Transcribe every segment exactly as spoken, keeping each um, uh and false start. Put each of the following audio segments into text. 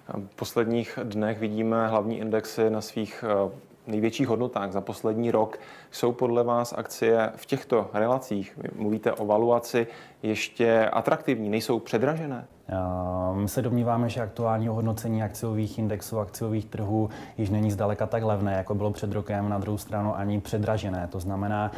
V posledních dnech vidíme hlavní indexy na svých největších hodnotách za poslední rok. Jsou podle vás akcie v těchto relacích, vy mluvíte o valuaci, ještě atraktivní, nejsou předražené? My se domníváme, že aktuální ohodnocení akciových indexů, akciových trhů již není zdaleka tak levné, jako bylo před rokem, na druhou stranu ani předražené. To znamená,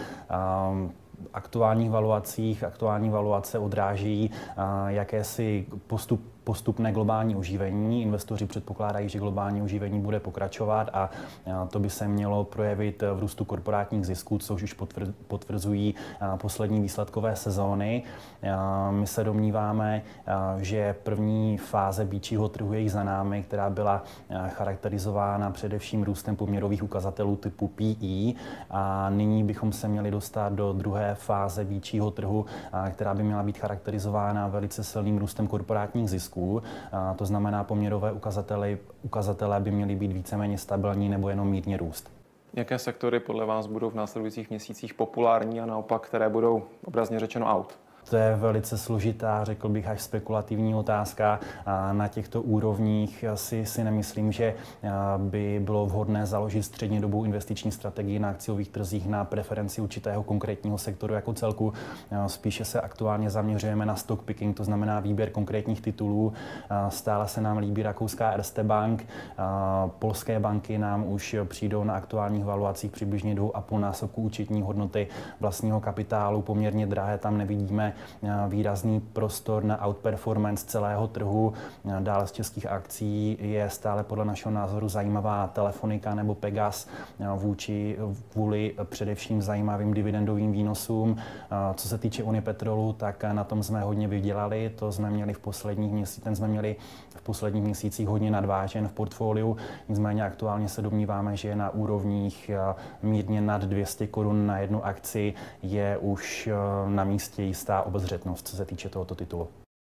aktuálních valuacích, aktuální valuace odráží jakési postup postupné globální oživení. Investoři předpokládají, že globální oživení bude pokračovat a to by se mělo projevit v růstu korporátních zisků, což už potvrzují poslední výsledkové sezóny. My se domníváme, že první fáze býčího trhu je již za námi, která byla charakterizována především růstem poměrových ukazatelů typu P E a nyní bychom se měli dostat do druhé fáze býčího trhu, která by měla být charakterizována velice silným růstem korporátních zisků. To znamená, poměrové ukazatele, ukazatele by měly být víceméně stabilní nebo jenom mírně růst. Jaké sektory podle vás budou v následujících měsících populární a naopak, které budou obrazně řečeno out? To je velice složitá, řekl bych, až spekulativní otázka. Na těchto úrovních si, si nemyslím, že by bylo vhodné založit střednědobou investiční strategii na akciových trzích na preferenci určitého konkrétního sektoru jako celku. Spíše se aktuálně zaměřujeme na stock picking, to znamená výběr konkrétních titulů. Stále se nám líbí rakouská Erste Bank. Polské banky nám už přijdou na aktuálních valuacích přibližně dvou a půl násobku účetní hodnoty vlastního kapitálu. Poměrně drahé tam nevidíme výrazný prostor na outperformance celého trhu. Dále z českých akcí je stále podle našeho názoru zajímavá Telefonika nebo Pegas vůči, kvůli především zajímavým dividendovým výnosům. Co se týče Unipetrolu, tak na tom jsme hodně vydělali. To jsme měli v posledních měsících, ten jsme měli v posledních měsících hodně nadvážen v portfoliu. Nicméně aktuálně se domníváme, že na úrovních mírně nad dvě stě korun na jednu akci je už na místě jistá obezřetnost, co se týče tohoto titulu.